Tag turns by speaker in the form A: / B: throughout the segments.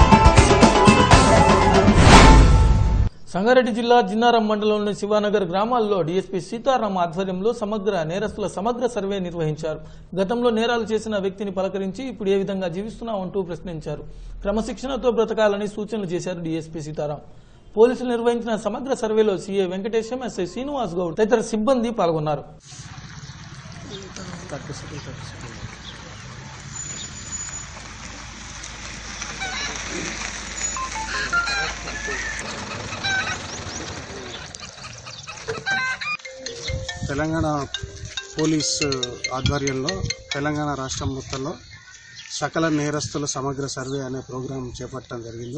A: సంగారెడ్డి జిల్లా జిన్నారం మండలంలోని శివానగర్ గ్రామాల్లో డీఎస్పీ సీతారాం ఆధ్వర్యంలో సమగ్ర నేరస్తుల సమగ్ర సర్వే నిర్వహించారు. గతంలో నేరాలు చేసిన వ్యక్తిని పలకరించి ఇప్పుడు ఏ విధంగా జీవిస్తున్నామంటూ ప్రశ్నించారు. క్రమశిక్షణతో బ్రతకాలని సూచనలు చేశారు డీఎస్పీ సీతారాం. పోలీసులు నిర్వహించిన సమగ్ర సర్వేలో సీఏ వెంకటేశం, ఎస్ఐ శ్రీనివాస్ గౌడ్ తదితర సిబ్బంది పాల్గొన్నారు.
B: తెలంగాణ పోలీస్ ఆధ్వర్యంలో తెలంగాణ రాష్ట్రం మొత్తంలో సకల నేరస్తుల సమగ్ర సర్వే అనే ప్రోగ్రాం చేపట్టడం జరిగింది.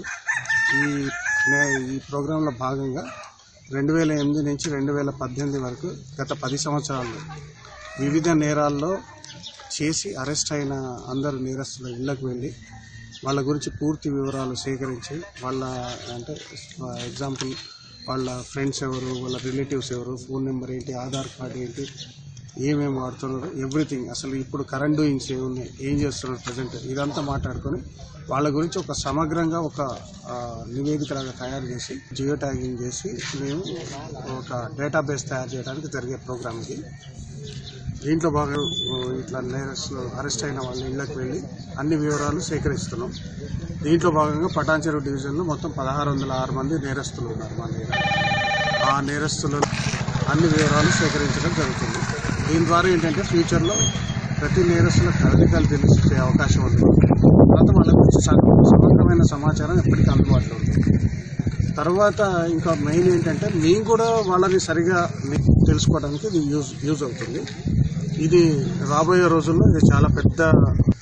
B: ఈ ప్రోగ్రాంలో భాగంగా 2008 నుంచి 2018 వరకు గత 10 సంవత్సరాల్లో వివిధ నేరాల్లో చేసి అరెస్ట్ అయిన అందరు నేరస్తుల ఇళ్లకు వెళ్ళి వాళ్ళ గురించి పూర్తి వివరాలు సేకరించి వాళ్ళ ఎగ్జాంపుల్ వాళ్ళ ఫ్రెండ్స్ ఎవరు, వాళ్ళ రిలేటివ్స్ ఎవరు, ఫోన్ నెంబర్ ఏంటి, ఆధార్ కార్డు ఏంటి, ఏమేమి వాడుతున్నారు, ఎవ్రీథింగ్, అసలు ఇప్పుడు కరెంట్ డూయింగ్స్ ఏమున్నాయి, ఏం చేస్తున్నారు ప్రజెంట్, ఇదంతా మాట్లాడుకొని వాళ్ళ గురించి ఒక సమగ్రంగా ఒక నివేదికలాగా తయారు చేసి జియో ట్యాగింగ్ చేసి మేము ఒక డేటాబేస్ తయారు చేయడానికి జరిగే ప్రోగ్రామ్ ఇది. దీంట్లో భాగంగా ఇట్లా నేరస్తులు అరెస్ట్ అయిన వాళ్ళ ఇళ్లకు వెళ్ళి అన్ని వివరాలు సేకరిస్తున్నాం. దీంట్లో భాగంగా పటాన్చెరు డివిజన్లో మొత్తం 1606 మంది నేరస్తులు ఉన్నారు. మా ఆ నేరస్తులు అన్ని వివరాలు సేకరించడం జరుగుతుంది. దీని ద్వారా ఏంటంటే ఫ్యూచర్లో ప్రతి నేరస్తుల కదలికలు తెలిసే అవకాశం ఉంది. తర్వాత వాళ్ళ గురించి సమగ్రమైన సమాచారం ఎప్పటికీ అందుబాటులో ఉంది. తర్వాత ఇంకా మెయిన్ ఏంటంటే మేము కూడా వాళ్ళని సరిగా తెలుసుకోవడానికి ఇది యూజ్ అవుతుంది. ఇది రాబోయే రోజుల్లో ఇది చాలా పెద్ద